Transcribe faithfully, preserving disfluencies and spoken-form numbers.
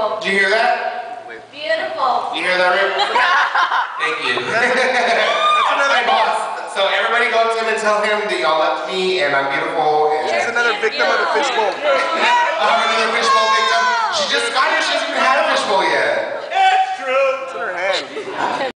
Beautiful. Did you hear that? Beautiful. You hear that, Rick? Thank you. That's another my boss. So everybody go up to him and tell him that y'all left me and I'm beautiful. And She's another victim of the fishbowl. I'm